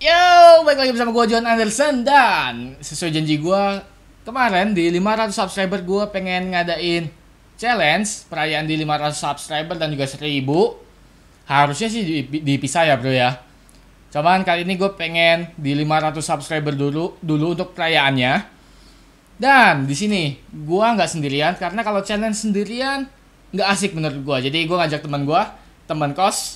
Yo, balik lagi bersama gue John Anderson. Dan sesuai janji gue kemarin di 500 subscriber gue pengen ngadain challenge perayaan di 500 subscriber dan juga 1000. Harusnya sih dipisah ya bro ya. Cuman kali ini gue pengen di 500 subscriber dulu untuk perayaannya. Dan di sini gue nggak sendirian karena kalau challenge sendirian nggak asik menurut gue. Jadi gue ngajak teman gue, teman kos.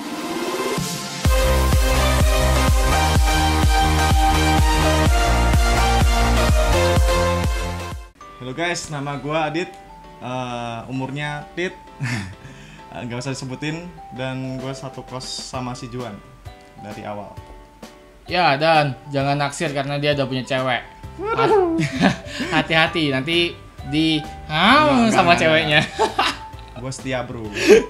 Halo guys, nama gue Adit, umurnya Tit, nggak usah disebutin, dan gue satu kos sama si Juan dari awal. Ya, dan jangan naksir karena dia udah punya cewek. Hati-hati, nanti di sama ceweknya. Gue setia bro.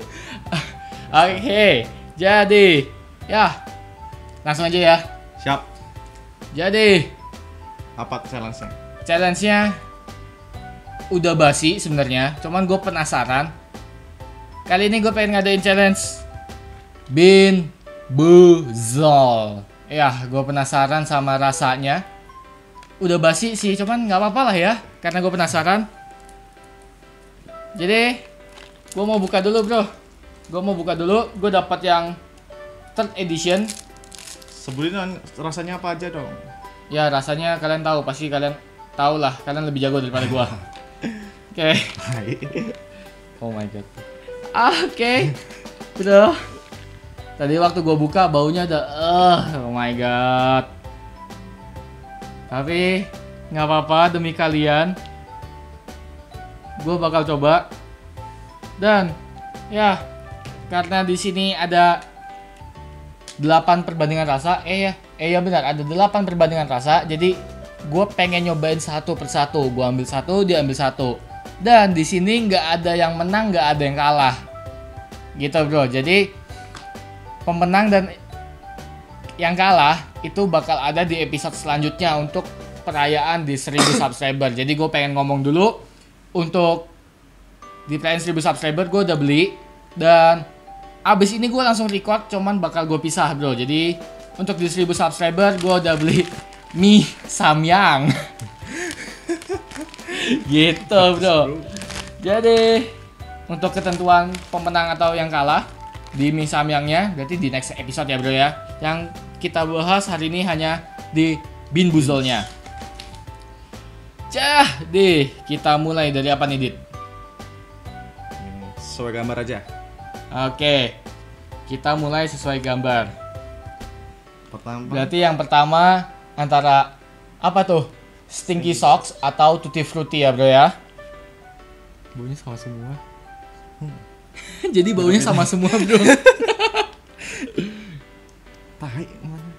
Oke, jadi ya langsung aja ya. Siap. Jadi Apa challenge-nya? challenge-nya udah basi sebenarnya, cuman gue penasaran. Kali ini gue pengen ngadain challenge Bin Buzol. Ya, gue penasaran sama rasanya. Udah basi sih, cuman nggak apa-apa lah ya, karena gue penasaran. Jadi, gue mau buka dulu bro. Gue dapat yang third edition. Sebutin rasanya apa aja dong. Ya, rasanya kalian tahu, pasti kalian tahu lah. Kalian lebih jago daripada gue. Oke. Oh my god. Oke. Bro. Tadi waktu gue buka baunya udah oh my god. Tapi nggak apa-apa demi kalian. Gue bakal coba. Dan ya, karena di sini ada 8 perbandingan rasa. Ya benar, ada 8 perbandingan rasa. Jadi gue pengen nyobain satu persatu. Gue ambil satu, dia ambil satu. Dan di sini nggak ada yang menang, nggak ada yang kalah, gitu bro. Jadi pemenang dan yang kalah itu bakal ada di episode selanjutnya untuk perayaan di 1000 subscriber. Jadi gue pengen ngomong dulu untuk di perayaan 1000 subscriber gue udah beli dan abis ini gue langsung record. Cuman bakal gue pisah bro. Jadi untuk di 1000 subscriber gue udah beli mie samyang. Gitu bro. Jadi untuk ketentuan pemenang atau yang kalah di mie samyangnya berarti di next episode ya bro ya. Yang kita bahas hari ini hanya di Bin Buzolnya. Jadi kita mulai dari apa nih Dit? Sesuai gambar aja. Oke, kita mulai sesuai gambar. Pertama. Berarti yang pertama antara apa tuh? Stinky Socks atau Tutti Frutti ya bro ya. Baunya sama semua. Jadi baunya sama semua bro. Tai mana?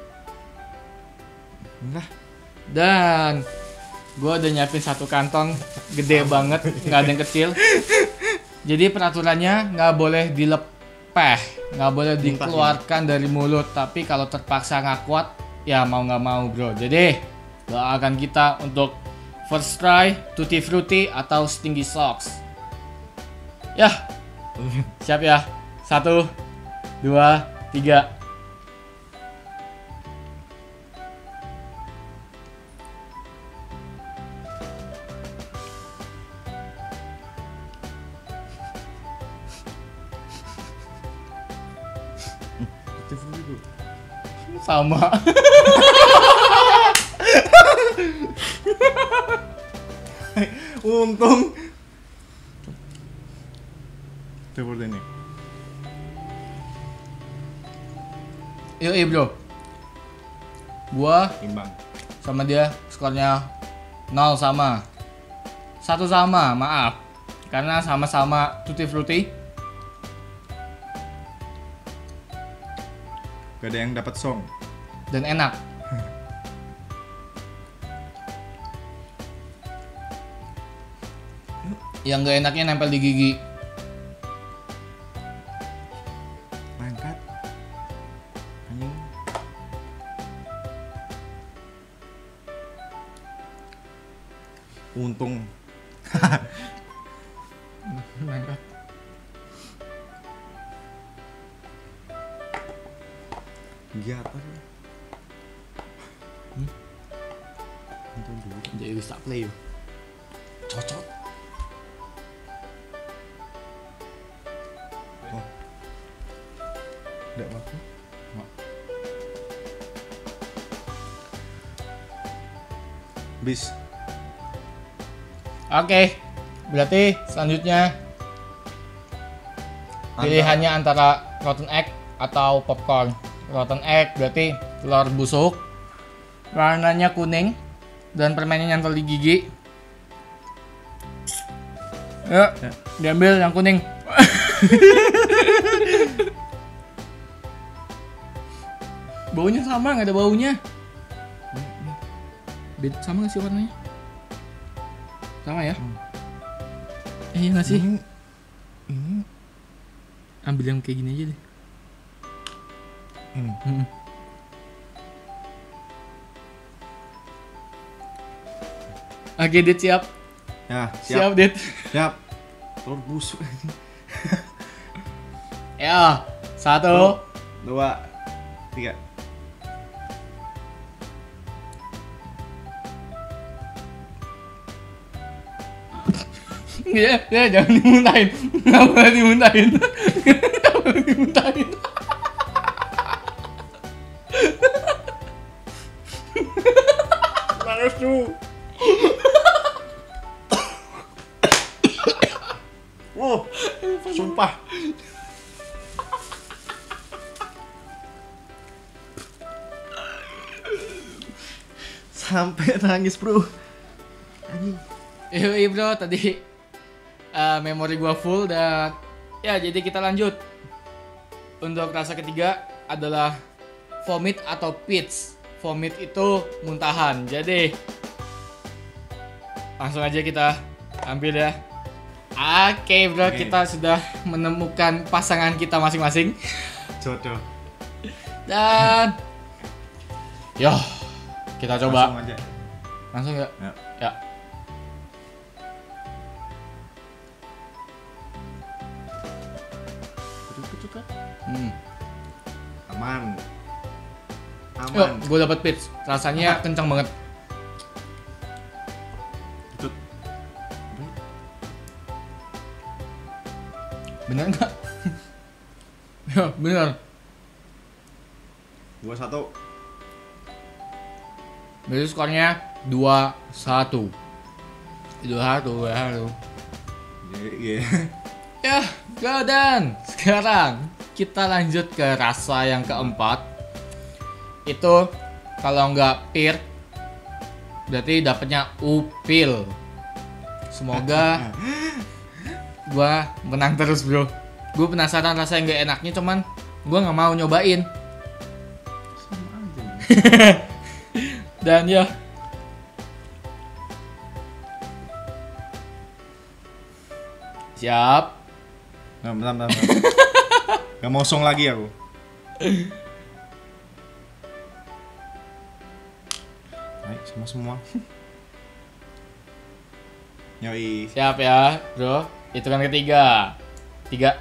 Enggak. Dan gue udah nyiapin satu kantong gede banget, nggak ada yang kecil. Jadi peraturannya nggak boleh dilepeh, nggak boleh dikeluarkan dari mulut. Tapi kalau terpaksa nggak kuat, ya mau nggak mau bro. Jadi doakan kita untuk first try Tutti Frutti atau Stinky Socks. Ya, siap ya. 1, 2, 3. Sama. Untung. Seperti ini. Yoi bro. Gua Imbang. sama dia skornya 0 sama. 1 sama, maaf. Karena sama-sama Tutti Frutti. Gak ada yang dapat song. Dan enak. Yang gak enaknya nempel di gigi. Mangkat. Anjing. Untung. Nempel. Giat apa? Itu dulu. Jadi bisa play yo. Cocok. Oh. Nggak apa-apa. Bis. Oke, berarti selanjutnya pilihannya antara rotten egg atau popcorn. Rotten egg berarti telur busuk, warnanya kuning dan permennya nyantel di gigi. Yuk, diambil yang kuning. Baunya sama, nggak ada baunya. Beda sama nggak sih warnanya? Sama ya? Iya nggak sih? Ini Ambil yang kayak gini aja deh. ini. Oke, Dit siap. Ya, Siap, Dit. Siap. Telur busuk. Ya, 1, 2, 3. Ya, jangan dimuntahin. Nggak boleh dimuntahin. Nggak boleh dimuntahin. Nangis tuh. Sumpah. Sampai nangis, bro. Anjing. Iya bro, tadi memori gua full dan ya jadi kita lanjut. Untuk rasa ketiga adalah vomit atau pits. Vomit itu muntahan. Jadi langsung aja kita ambil ya. Oke bro, Oke. kita sudah menemukan pasangan kita masing-masing. Jodoh. Dan yo, kita coba. Langsung aja. Langsung ya. Ya. Ya. Hmm. Aman. Yuk, Aman. gue dapet pits. Rasanya kencang banget. Tutut. Bener nggak? Ya, bener. 2-1. Berarti skornya 2-1. 2-1. Iya. Ya, dan sekarang kita lanjut ke rasa yang keempat. Itu kalau nggak pir, berarti dapetnya upil. Semoga gua menang terus bro. Gue penasaran rasa yang nggak enaknya, cuman gua nggak mau nyobain. Sama aja. Dan ya, siap. Nah, bentar. Gak mosong lagi aku. Baik, sama semua. Yoi. Siap ya, bro. Hitungan ketiga. 3.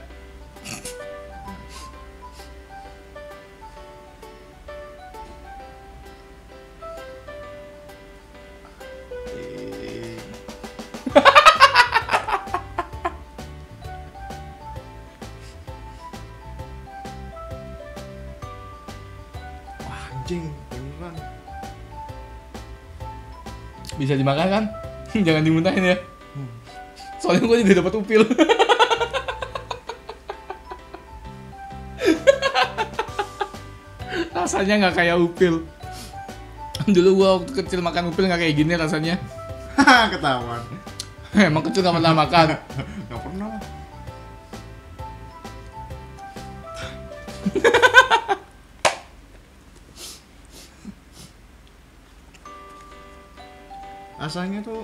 Wah, anjing, beneran. Bisa dimakan kan? Jangan dimuntahin ya. Soalnya gue juga dapat upil. Rasanya nggak kayak upil. Dulu gue waktu kecil makan upil nggak kayak gini rasanya. Ketahuan. Emang kecil nggak pernah makan. Gak pernah. Rasanya tuh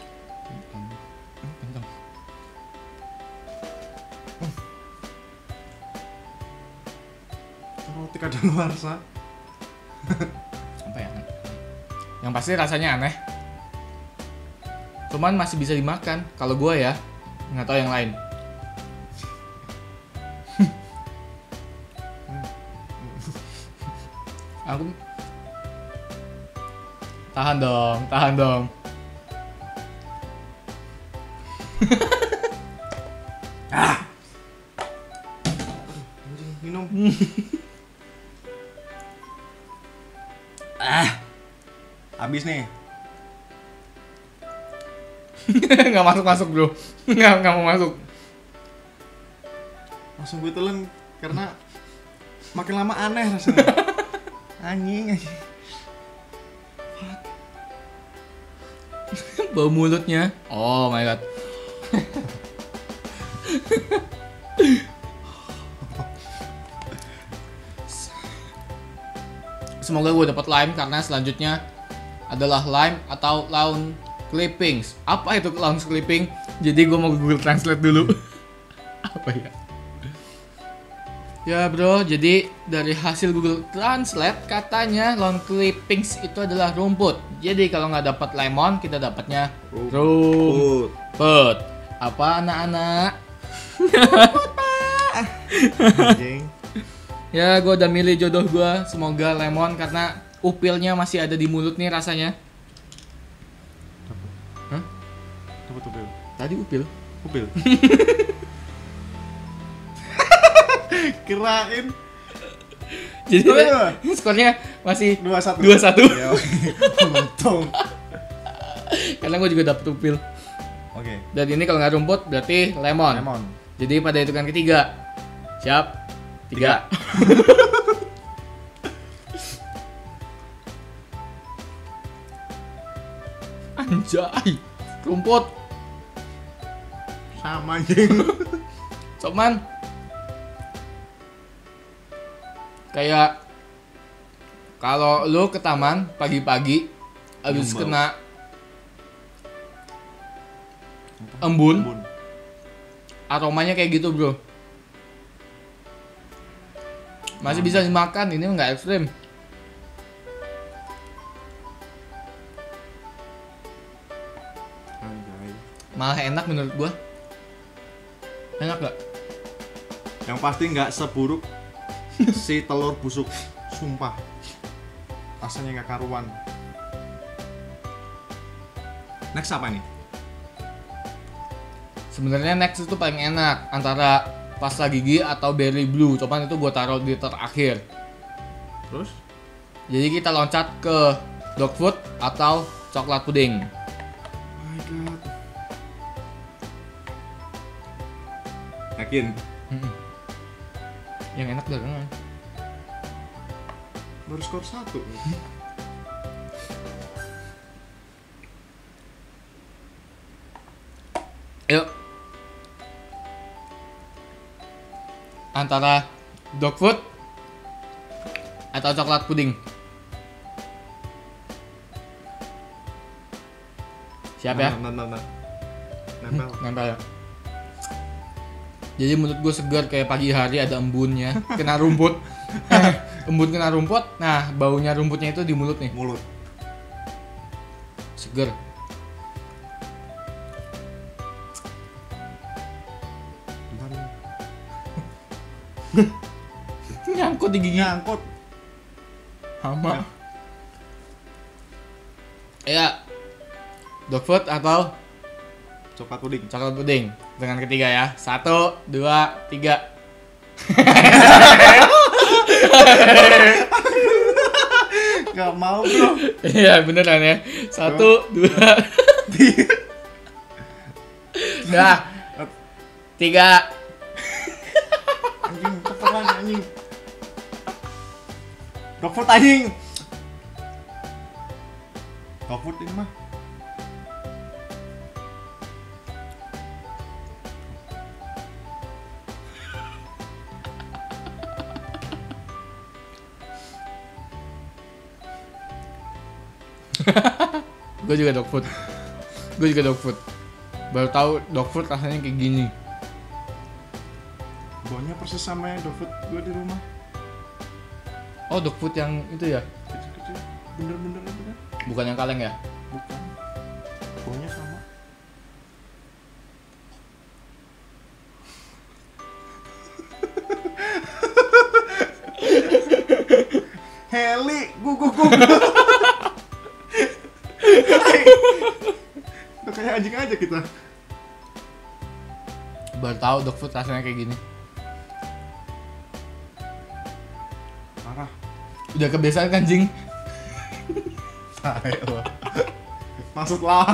roti kadaluarsa. Apa ya? Yang pasti rasanya aneh. Cuman masih bisa dimakan. Kalau gue ya, nggak tahu yang lain. Aku Tahan dong, tahan dong. Anjing, minum. Habis nih. Nggak masuk bro, nggak mau masuk. Langsung gue telan karena makin lama aneh rasanya. Anjing. Bau mulutnya. Oh my god. Semoga gue dapat lime karena selanjutnya adalah lime atau lawn clippings. Apa itu lawn clipping? Jadi gue mau Google Translate dulu. Apa ya? Ya bro, jadi dari hasil Google Translate katanya lawn clippings itu adalah rumput. Jadi kalau nggak dapat lemon, kita dapatnya rumput. Apa anak-anak? Anjing. Ya, gue udah milih jodoh gue. Semoga lemon karena upilnya masih ada di mulut nih rasanya. Hah? Dapat upil. Tadi upil. Upil. Kirain Jadi Berapa? skornya masih 2-1. 2-1. Ya, untung. Karena gue juga dapet upil. Oke. Dan ini kalau nggak rumput berarti lemon. Lemon. Jadi pada hitungan ketiga. Siap? 3. Anjay. Rumput. Sama anjing. Soman. Kayak kalau lu ke taman pagi-pagi habis Embun. kena embun, aromanya kayak gitu, bro. Masih bisa dimakan, ini nggak ekstrim. Anjay. Malah enak menurut gua. Enak gak? Yang pasti nggak seburuk si telur busuk. Sumpah. Rasanya nggak karuan. Next apa nih? Sebenarnya next itu paling enak antara pasta gigi atau berry blue. Cuman itu gua taruh di terakhir. Terus? Jadi kita loncat ke dog food atau coklat puding. Oh my god. Yakin? Yang enak dari Baru skor 1. Yuk. Antara dog food atau coklat puding. Siap ya? Nempel. Nempel ya. Jadi menurut gue segar kayak pagi hari ada embunnya, kena rumput. Embun kena rumput, nah baunya rumputnya itu di mulut nih. Mulut. Segar. Nyangkut di gigi. Nyangkut. Hama. Ya. Dog food atau Coklat puding. coklat puding. Dengan ketiga ya. 1, 2, 3. Gak mau bro. Iya beneran ya. 1, 2, 3. 3. Anjing, kepelan anjing. Dogfood anjing. Dogfood ini mah. Gue juga dog food. Gue juga dog food. Baru tahu dog food rasanya kayak gini. Baunya persis sama yang dogfood gue di rumah. Oh dog food yang itu ya? Kecil-kecil. Bener-bener itu kan? Bukan yang kaleng ya? Bukan. Baunya sama. Heli, guguk. kayak anjing aja kita. Baru tahu dog food rasanya kayak gini. Parah. Udah kebiasaan kan, Jing? Tai lo. Maksudlah.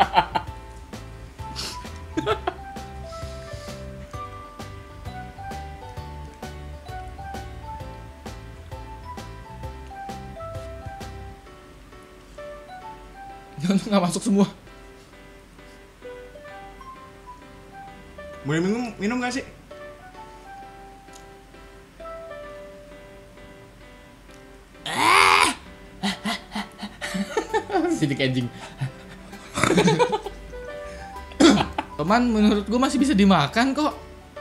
Nggak masuk semua. Boleh minum gak sih? Sidik anjing. Teman, menurut gue masih bisa dimakan kok.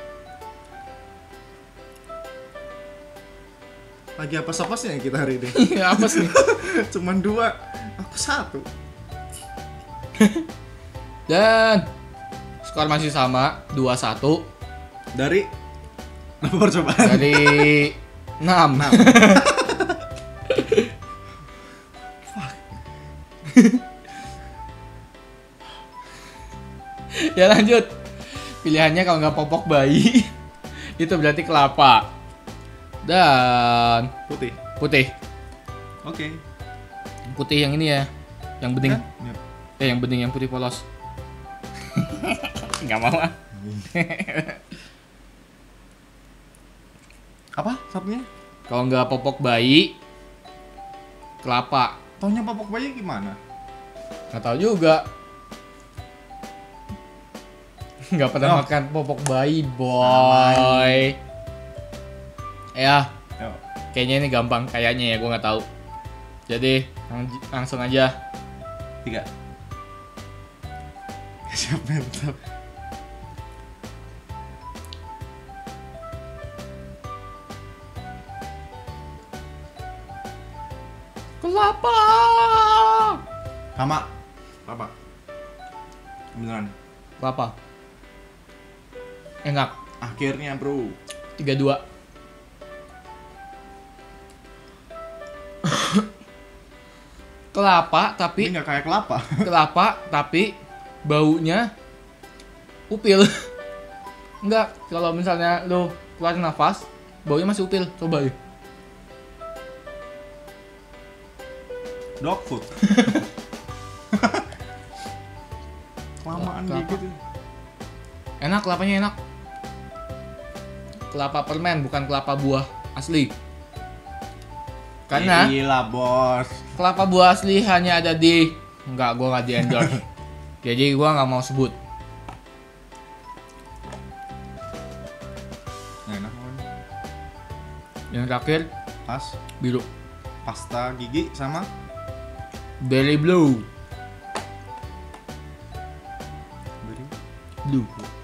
Lagi apa-apasnya kita hari ini? Apa sih? Cuman 2, aku 1. Dan skor masih sama 2-1 Dari apa percobaan? dari 6. Ya lanjut. Pilihannya kalau nggak popok bayi itu berarti kelapa dan Putih. putih. Oke. Putih yang ini ya, yang bening. Kan? Yap. Yang bening, yang putih polos. Nggak mau ah. Apa satunya? Kalau nggak popok bayi, kelapa. Taunya popok bayi gimana? Nggak tahu juga. Nggak pernah Oh. makan popok bayi, boy. Ya, Yo. kayaknya ini gampang. Kayaknya ya, gue nggak tahu. Jadi langsung aja. 3. Siap mantap. Kelapa. Sama. Apa? Beneran. Kelapa. Enak. Akhirnya, bro. 3-2. Kelapa tapi Ini nggak kayak kelapa. kelapa tapi baunya upil. Enggak, kalau misalnya lo keluarin nafas, baunya masih upil. Coba yuk. Dog food. Kelamaan Kelapa. gitu. Enak, kelapanya enak. Kelapa permen, bukan kelapa buah asli. Karena Gila, bos. kelapa buah asli hanya ada di... Enggak, gua nggak di endorse. Jadi gua nggak mau sebut. Enak banget. Yang terakhir Pas biru, pasta gigi sama berry blue. Blue.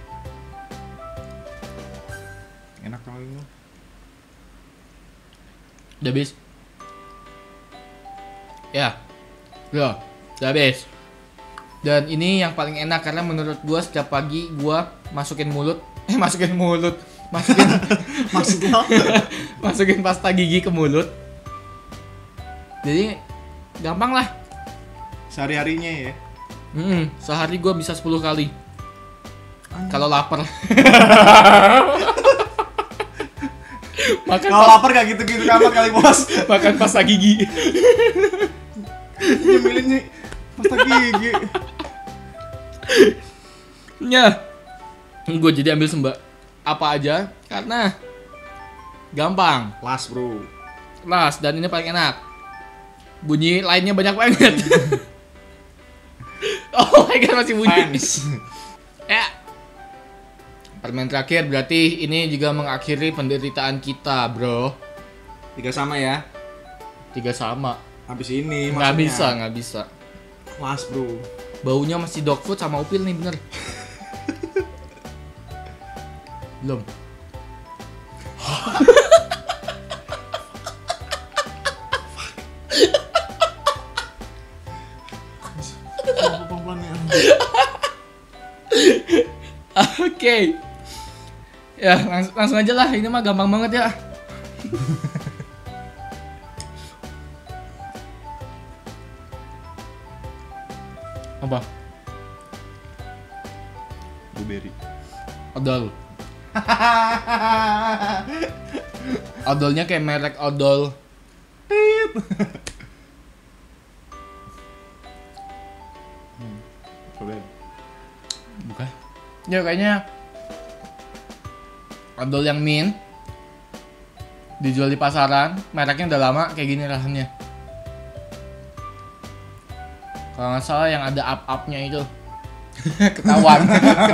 enak kalau ini. Udah habis. Ya. Loh, udah habis. Dan ini yang paling enak karena menurut gua setiap pagi gua masukin masukin Maksudnya masukin pasta gigi ke mulut. Jadi gampang lah. sehari-harinya ya. Sehari gua bisa 10 kali. Kalau lapar. makan Kalau lapar gak gitu-gitu amat kali, bos. makan pasta gigi. Nyemilinnya pasta gigi. Ya. Gue jadi ambil apa aja karena gampang. Las, bro. Las, dan ini paling enak. Bunyi lainnya banyak banget. Oh my god, masih bunyi. Fans. Ya. Permen terakhir berarti ini juga mengakhiri penderitaan kita, bro. 3 sama ya. 3 sama. Habis ini Nggak maksudnya. bisa. Las, bro. Baunya masih dog food sama upil nih, bener. Belum. Pelan-pelan ya. Oke. Ya, langsung aja lah. Ini mah gampang banget ya. Apa? Blueberry. Odol. Odolnya kayak merek odol. Cobain. Bukan. Ya kayaknya odol yang mint dijual di pasaran, mereknya udah lama kayak gini rasanya. Kalau nggak salah yang ada up-upnya itu. Ketahuan.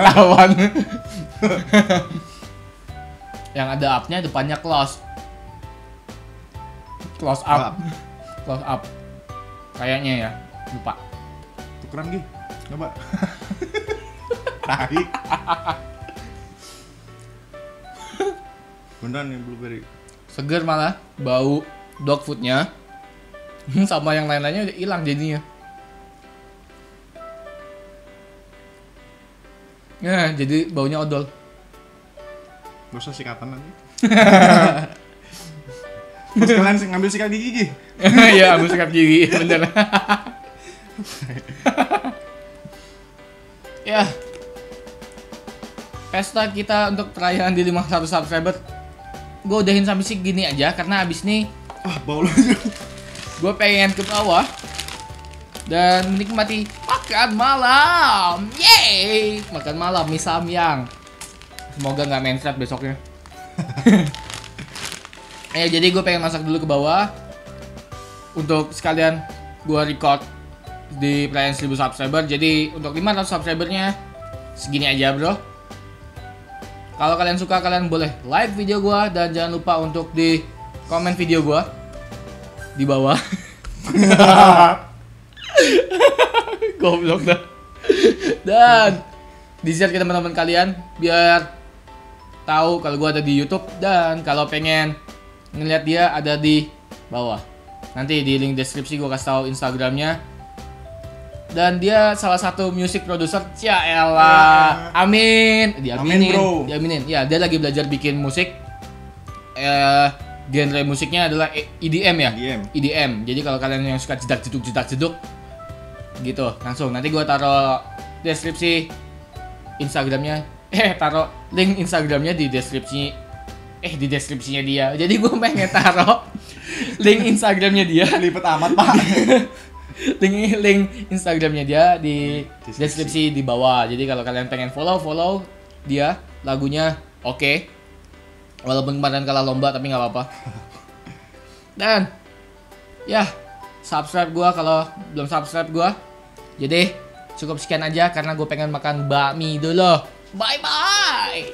Yang ada up-nya depannya close up. Close up. Kayaknya ya, lupa. Tukeran Gi. Coba. Tai. Beneran nih blueberry. Seger malah, bau dog foodnya sama yang lain-lainnya udah hilang jadinya. Ya, jadi baunya odol. Gak usah sikatan nanti. Terus kalian ngambil sikat gigi Gi. Ya, ambil sikat gigi, bener. Ya, pesta kita untuk perayaan di 500 subscriber gue udahin sampai segini aja, karena abis ini Bau lu. gue pengen ke bawah dan menikmati makan malam. Yeay, makan malam mie samyang. Semoga nggak menset besoknya. Jadi gue pengen masak dulu ke bawah untuk sekalian gue record di perayaan 1000 subscriber. Jadi untuk 500 subscribernya segini aja bro. Kalau kalian suka, kalian boleh like video gue dan jangan lupa untuk di komen video gue di bawah. Goblok dah. Dan di share ke teman-teman kalian biar tahu kalau gue ada di YouTube, dan kalau pengen ngeliat dia ada di bawah. Nanti di link deskripsi gue kasih tahu Instagramnya. Dan dia salah satu music producer. Ya elah. Amin. Diaminin. Amin, bro. Diaminin. Ya, dia lagi belajar bikin musik. Genre musiknya adalah EDM ya. EDM. Jadi kalau kalian yang suka jedak jeduk gitu, langsung nanti gua taruh deskripsi Instagramnya. Taruh link Instagramnya di deskripsi. Di deskripsinya dia. Jadi gua pengen taruh link Instagramnya dia. Lipet amat, Pak. link Instagramnya dia di deskripsi di bawah. Jadi kalau kalian pengen follow dia, lagunya oke. Walaupun kemarin kalah lomba tapi nggak apa-apa. Dan ya, subscribe gua kalau belum subscribe gua. Jadi cukup sekian aja karena gue pengen makan bakmi dulu. Bye bye.